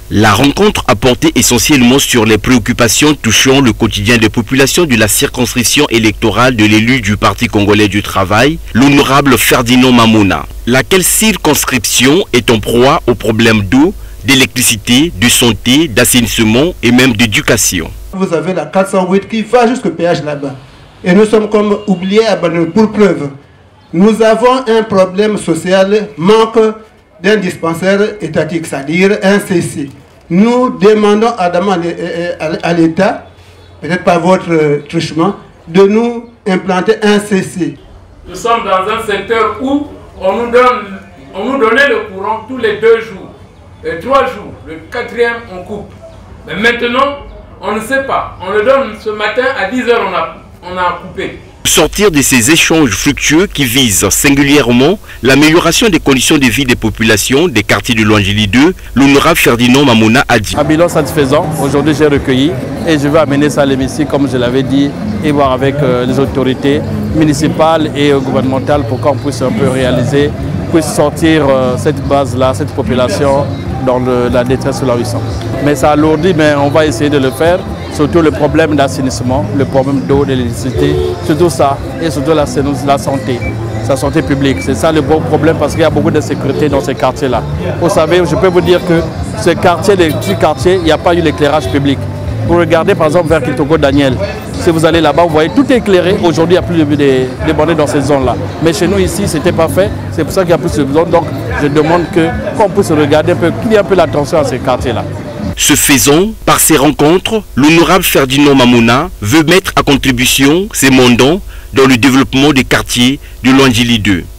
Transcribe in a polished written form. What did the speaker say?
La rencontre a porté essentiellement sur les préoccupations touchant le quotidien des populations de la circonscription électorale de l'élu du Parti congolais du travail, l'honorable Ferdinand Mamouna. Laquelle circonscription est en proie aux problèmes d'eau, d'électricité, de santé, d'assainissement et même d'éducation. Vous avez la 408 qui va jusqu'au péage là-bas. Et nous sommes comme oubliés, abandonnés. Pour preuve, nous avons un problème social, manque d'un dispensaire étatique, c'est-à-dire un CC. Nous demandons à l'État, peut-être par votre truchement, de nous implanter un CC. Nous sommes dans un secteur où on nous donnait le courant tous les 2 jours, les 3 jours, le 4e on coupe. Mais maintenant, on ne sait pas. On le donne ce matin à 10 h, on a coupé. Sortir de ces échanges fructueux qui visent singulièrement l'amélioration des conditions de vie des populations des quartiers de Luanjili 2, l'honorable Ferdinand Mamouna a dit. Un bilan satisfaisant, aujourd'hui j'ai recueilli et je vais amener ça à l'hémicycle comme je l'avais dit et voir avec les autorités municipales et gouvernementales pour qu'on puisse un peu réaliser, puisse sortir cette base-là, cette population dans la détresse là où ils sont. Mais ça alourdit, mais on va essayer de le faire. Surtout le problème d'assainissement, le problème d'eau, d'électricité, surtout ça, et surtout la santé, sa santé publique. C'est ça le gros problème parce qu'il y a beaucoup d'insécurité dans ces quartiers-là. Vous savez, je peux vous dire que ce quartier, les petits quartiers, il n'y a pas eu l'éclairage public. Vous regardez par exemple vers Kitoko Daniel, si vous allez là-bas, vous voyez tout est éclairé. Aujourd'hui, il n'y a plus de débordés dans ces zones-là. Mais chez nous ici, ce n'était pas fait. C'est pour ça qu'il y a plus de zones. Donc, je demande qu'on puisse regarder un peu, qu'il y ait un peu l'attention à ces quartiers-là. Ce faisant, par ces rencontres, l'honorable Ferdinand Mamouna veut mettre à contribution ses mandants dans le développement des quartiers de Luanjili 2.